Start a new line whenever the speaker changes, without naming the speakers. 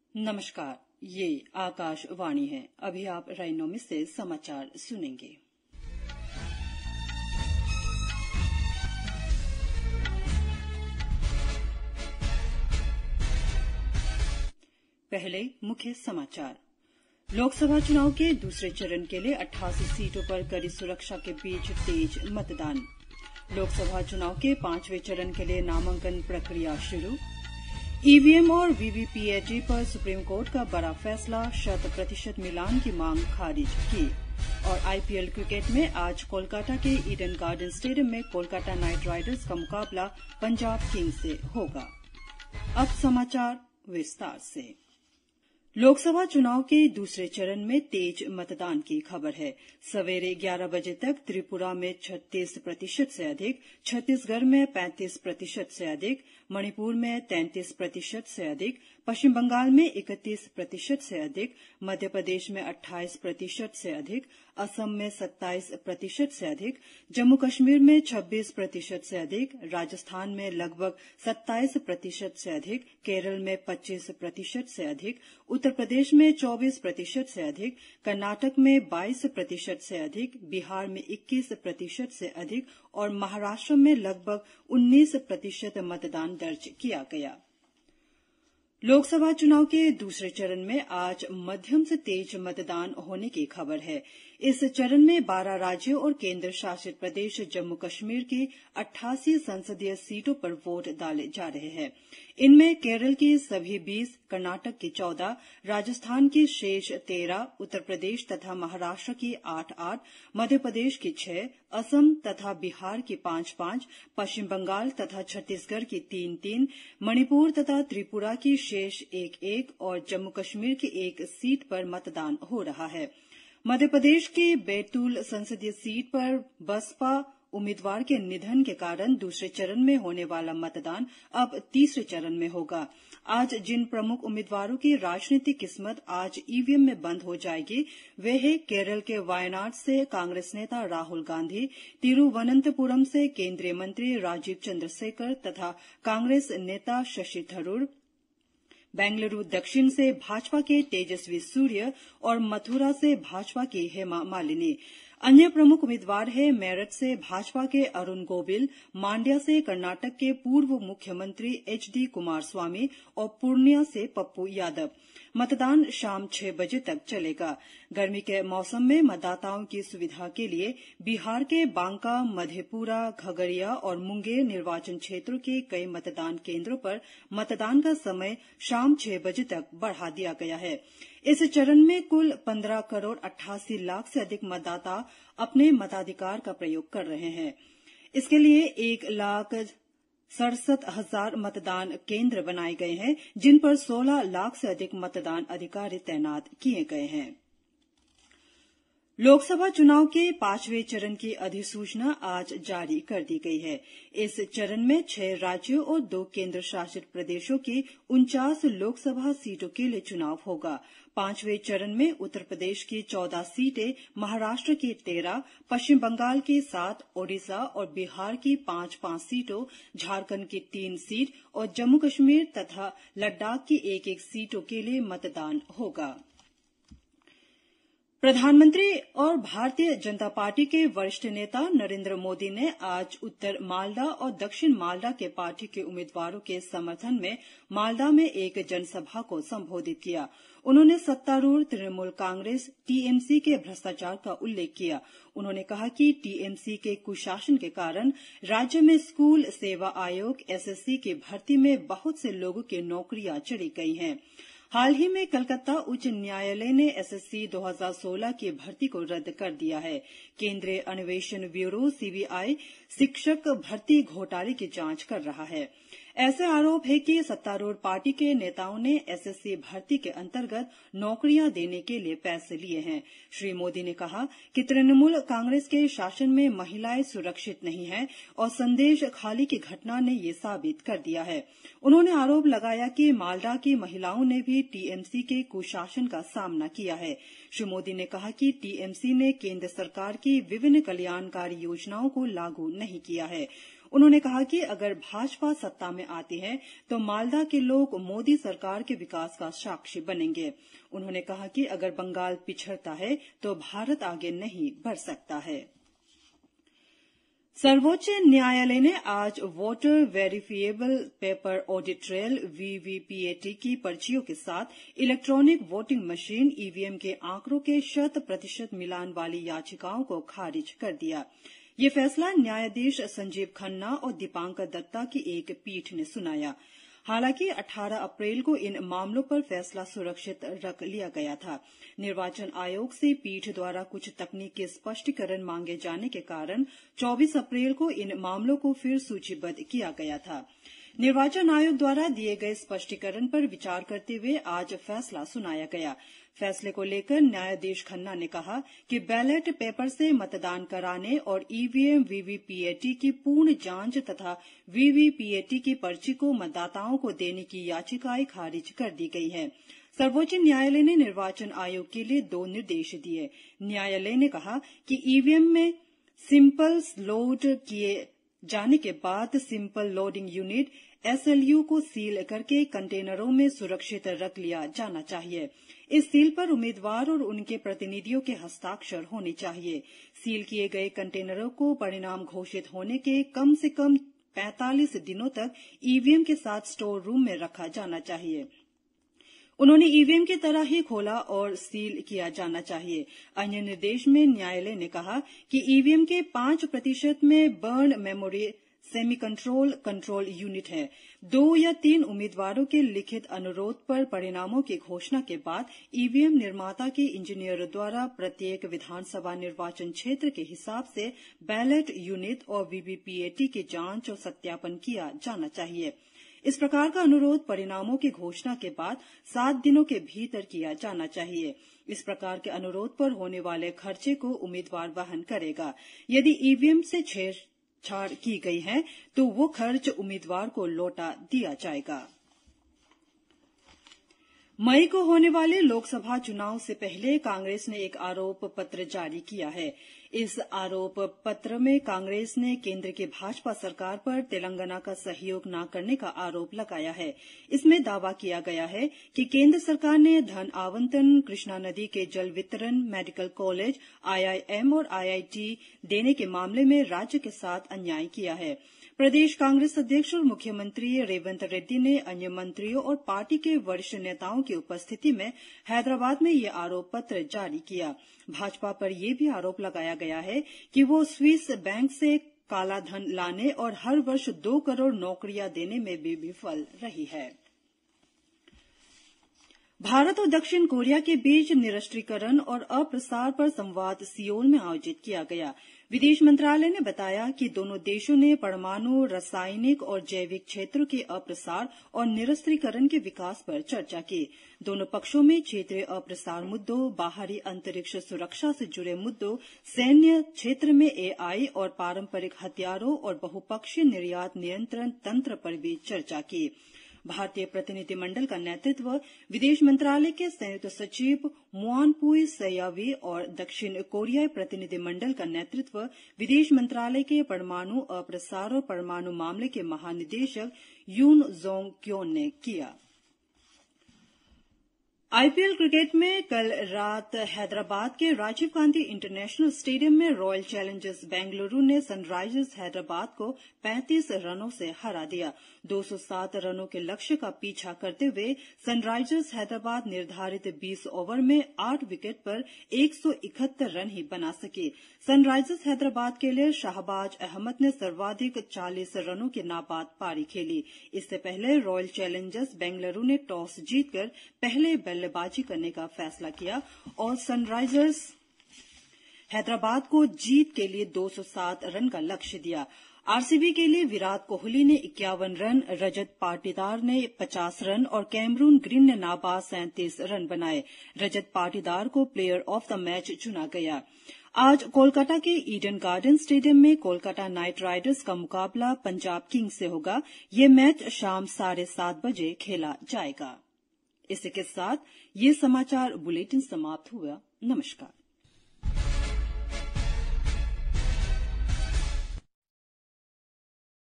नमस्कार, ये आकाशवाणी है। अभी आप रैनो में से समाचार सुनेंगे। पहले मुख्य समाचार। लोकसभा चुनाव के दूसरे चरण के लिए 88 सीटों पर कड़ी सुरक्षा के बीच तेज मतदान। लोकसभा चुनाव के 5वें चरण के लिए नामांकन प्रक्रिया शुरू। ईवीएम और वीवीपीएटी पर सुप्रीम कोर्ट का बड़ा फैसला, 100% मिलान की मांग खारिज की। और आईपीएल क्रिकेट में आज कोलकाता के ईडन गार्डन स्टेडियम में कोलकाता नाइट राइडर्स का मुकाबला पंजाब किंग्स से होगा। अब समाचार विस्तार से। लोकसभा चुनाव के दूसरे चरण में तेज मतदान की खबर है। सवेरे 11 बजे तक त्रिपुरा में 36% से अधिक, छत्तीसगढ़ में 35% से अधिक, मणिपुर में 33% से अधिक, पश्चिम बंगाल में 31% से अधिक, मध्य प्रदेश में 28% से अधिक, असम में 27% से अधिक, जम्मू कश्मीर में 26% से अधिक, राजस्थान में लगभग 27% से अधिक, केरल में 25% से अधिक, उत्तर प्रदेश में 24% से अधिक, कर्नाटक में 22% से अधिक, बिहार में 21% से अधिक और महाराष्ट्र में लगभग 19% मतदान दर्ज किया गया। लोकसभा चुनाव के दूसरे चरण में आज मध्यम से तेज मतदान होने की खबर है। इस चरण में 12 राज्यों और केंद्र शासित प्रदेश जम्मू कश्मीर की 88 संसदीय सीटों पर वोट डाले जा रहे हैं। इनमें केरल की सभी 20, कर्नाटक की 14, राजस्थान की शेष 13, उत्तर प्रदेश तथा महाराष्ट्र की 8-8, मध्य प्रदेश की 6, असम तथा बिहार की 5-5, पश्चिम बंगाल तथा छत्तीसगढ़ की 3-3, मणिपुर तथा त्रिपुरा की शेष 1-1 और जम्मू कश्मीर की 1 सीट पर मतदान हो रहा है। मध्य प्रदेश की बैतूल संसदीय सीट पर बसपा उम्मीदवार के निधन के कारण दूसरे चरण में होने वाला मतदान अब तीसरे चरण में होगा। आज जिन प्रमुख उम्मीदवारों की राजनीतिक किस्मत आज ईवीएम में बंद हो जाएगी, वे हैं केरल के वायनाड से कांग्रेस नेता राहुल गांधी, तिरुवनंतपुरम से केंद्रीय मंत्री राजीव चंद्रशेखर तथा कांग्रेस नेता शशि थरूर, बेंगलुरु दक्षिण से भाजपा के तेजस्वी सूर्य और मथुरा से भाजपा की हेमा मालिनी। अन्य प्रमुख उम्मीदवार हैं मेरठ से भाजपा के अरुण गोविल, मांड्या से कर्नाटक के पूर्व मुख्यमंत्री HD कुमारस्वामी और पूर्णिया से पप्पू यादव। मतदान शाम 6 बजे तक चलेगा। गर्मी के मौसम में मतदाताओं की सुविधा के लिए बिहार के बांका, मधेपुरा, खगड़िया और मुंगेर निर्वाचन क्षेत्रों के कई मतदान केंद्रों पर मतदान का समय शाम 6 बजे तक बढ़ा दिया गया है। इस चरण में कुल 15 करोड़ 88 लाख से अधिक मतदाता अपने मताधिकार का प्रयोग कर रहे हैं। इसके लिए 1,67,000 मतदान केंद्र बनाए गए हैं, जिन पर 16 लाख से अधिक मतदान अधिकारी तैनात किए गए हैं। लोकसभा चुनाव के 5वें चरण की अधिसूचना आज जारी कर दी गई है। इस चरण में 6 राज्यों और 2 केंद्र शासित प्रदेशों की 49 लोकसभा सीटों के लिए चुनाव होगा। 5वें चरण में उत्तर प्रदेश की 14 सीटें, महाराष्ट्र की 13, पश्चिम बंगाल की 7, ओडिशा और बिहार की 5-5 सीटों, झारखंड की 3 सीट और जम्मू कश्मीर तथा लद्दाख की 1-1 सीटों के लिए मतदान होगा। प्रधानमंत्री और भारतीय जनता पार्टी के वरिष्ठ नेता नरेंद्र मोदी ने आज उत्तर मालदा और दक्षिण मालदा के पार्टी के उम्मीदवारों के समर्थन में मालदा में एक जनसभा को संबोधित किया। उन्होंने सत्तारूढ़ तृणमूल कांग्रेस टीएमसी के भ्रष्टाचार का उल्लेख किया। उन्होंने कहा कि टीएमसी के कुशासन के कारण राज्य में स्कूल सेवा आयोग एसएससी की भर्ती में बहुत से लोगों की नौकरियां चली गई हैं। हाल ही में कलकत्ता उच्च न्यायालय ने एसएससी 2016 की भर्ती को रद्द कर दिया है। केंद्रीय अन्वेषण ब्यूरो सीबीआई शिक्षक भर्ती घोटाले की जांच कर रहा है। ऐसे आरोप है कि सत्तारूढ़ पार्टी के नेताओं ने एसएससी भर्ती के अंतर्गत नौकरियां देने के लिए पैसे लिए हैं। श्री मोदी ने कहा कि तृणमूल कांग्रेस के शासन में महिलाएं सुरक्षित नहीं हैं और संदेश खाली की घटना ने ये साबित कर दिया है। उन्होंने आरोप लगाया कि मालदा की महिलाओं ने भी टीएमसी के कुशासन का सामना किया है। श्री मोदी ने कहा कि टीएमसी ने केंद्र सरकार की विभिन्न कल्याणकारी योजनाओं को लागू नहीं किया है। उन्होंने कहा कि अगर भाजपा सत्ता में आती है तो मालदा के लोग मोदी सरकार के विकास का साक्षी बनेंगे। उन्होंने कहा कि अगर बंगाल पिछड़ता है तो भारत आगे नहीं बढ़ सकता है। सर्वोच्च न्यायालय ने आज voter verifiable paper audit trail VVPAT की पर्चियों के साथ इलेक्ट्रॉनिक वोटिंग मशीन ईवीएम के आंकड़ों के 100% मिलान वाली याचिकाओं को खारिज कर दिया। ये फैसला न्यायाधीश संजीव खन्ना और दीपांकर दत्ता की एक पीठ ने सुनाया। हालांकि 18 अप्रैल को इन मामलों पर फैसला सुरक्षित रख लिया गया था। निर्वाचन आयोग से पीठ द्वारा कुछ तकनीकी स्पष्टीकरण मांगे जाने के कारण 24 अप्रैल को इन मामलों को फिर सूचीबद्ध किया गया था। निर्वाचन आयोग द्वारा दिए गए स्पष्टीकरण पर विचार करते हुए आज फैसला सुनाया गया। फैसले को लेकर न्यायाधीश खन्ना ने कहा कि बैलेट पेपर से मतदान कराने और ईवीएम वीवीपीएटी की पूर्ण जांच तथा वीवीपीएटी की पर्ची को मतदाताओं को देने की याचिकाएं खारिज कर दी गई है। सर्वोच्च न्यायालय ने निर्वाचन आयोग के लिए 2 निर्देश दिए। न्यायालय ने कहा कि ईवीएम में सिंपल लोड किए जाने के बाद सिंपल लोडिंग यूनिट SLU को सील करके कंटेनरों में सुरक्षित रख लिया जाना चाहिए। इस सील पर उम्मीदवार और उनके प्रतिनिधियों के हस्ताक्षर होने चाहिए। सील किए गए कंटेनरों को परिणाम घोषित होने के कम से कम 45 दिनों तक ईवीएम के साथ स्टोर रूम में रखा जाना चाहिए। उन्होंने ईवीएम की तरह ही खोला और सील किया जाना चाहिए। अन्य निर्देश में न्यायालय ने कहा कि ईवीएम के 5% में burn memory semi control unit है। 2 या 3 उम्मीदवारों के लिखित अनुरोध पर परिणामों की घोषणा के बाद ईवीएम निर्माता के इंजीनियर द्वारा प्रत्येक विधानसभा निर्वाचन क्षेत्र के हिसाब से बैलेट यूनिट और वीवीपीएटी की जांच और सत्यापन किया जाना चाहिए। इस प्रकार का अनुरोध परिणामों की घोषणा के बाद 7 दिनों के भीतर किया जाना चाहिए। इस प्रकार के अनुरोध पर होने वाले खर्चे को उम्मीदवार वहन करेगा। यदि ईवीएम से छेड़छाड़ की गई है तो वो खर्च उम्मीदवार को लौटा दिया जाएगा। मई को होने वाले लोकसभा चुनाव से पहले कांग्रेस ने एक आरोप पत्र जारी किया है। इस आरोप पत्र में कांग्रेस ने केंद्र की भाजपा सरकार पर तेलंगाना का सहयोग न करने का आरोप लगाया है। इसमें दावा किया गया है कि केंद्र सरकार ने धन आवंटन, कृष्णा नदी के जल वितरण, मेडिकल कॉलेज, IIM और IIT देने के मामले में राज्य के साथ अन्याय किया है। प्रदेश कांग्रेस अध्यक्ष और मुख्यमंत्री रेवंत रेड्डी ने अन्य मंत्रियों और पार्टी के वरिष्ठ नेताओं की उपस्थिति में हैदराबाद में ये आरोप पत्र जारी किया। भाजपा पर यह भी आरोप लगाया गया है कि वो स्विस बैंक से काला धन लाने और हर वर्ष 2 करोड़ नौकरियां देने में भी विफल रही है। भारत और दक्षिण कोरिया के बीच निरस्त्रीकरण और अप्रसार पर संवाद सियोल में आयोजित किया गया। विदेश मंत्रालय ने बताया कि दोनों देशों ने परमाणु, रासायनिक और जैविक क्षेत्रों के अप्रसार और निरस्त्रीकरण के विकास पर चर्चा की। दोनों पक्षों में क्षेत्रीय अप्रसार मुद्दों, बाहरी अंतरिक्ष सुरक्षा से जुड़े मुद्दों, सैन्य क्षेत्र में AI और पारंपरिक हथियारों और बहुपक्षीय निर्यात नियंत्रण तंत्र पर भी चर्चा की। भारतीय प्रतिनिधिमंडल का नेतृत्व विदेश मंत्रालय के संयुक्त सचिव मुआनपुई सयावी और दक्षिण कोरियाई प्रतिनिधिमंडल का नेतृत्व विदेश मंत्रालय के परमाणु अप्रसार और परमाणु मामले के महानिदेशक यून जोंग क्योन ने किया। IPL क्रिकेट में कल रात हैदराबाद के राजीव गांधी इंटरनेशनल स्टेडियम में रॉयल चैलेंजर्स बेंगलुरु ने सनराइजर्स हैदराबाद को 35 रनों से हरा दिया। 207 रनों के लक्ष्य का पीछा करते हुए सनराइजर्स हैदराबाद निर्धारित 20 ओवर में 8 विकेट पर 171 रन ही बना सकी। सनराइजर्स हैदराबाद के लिए शाहबाज अहमद ने सर्वाधिक 40 रनों की नाबाद पारी खेली। इससे पहले रॉयल चैलेंजर्स बेंगलुरु ने टॉस जीतकर पहले बल्लेबाजी करने का फैसला किया और सनराइजर्स हैदराबाद को जीत के लिए 207 रन का लक्ष्य दिया। RCB के लिए विराट कोहली ने 51 रन, रजत पाटीदार ने 50 रन और कैमरून ग्रीन ने नाबाद 37 रन बनाए। रजत पाटीदार को प्लेयर ऑफ द मैच चुना गया। आज कोलकाता के ईडन गार्डन स्टेडियम में कोलकाता नाइट राइडर्स का मुकाबला पंजाब किंग्स से होगा। ये मैच शाम 7:30 बजे खेला जाएगा। इसी के साथ ये समाचार बुलेटिन समाप्त हुआ। नमस्कार।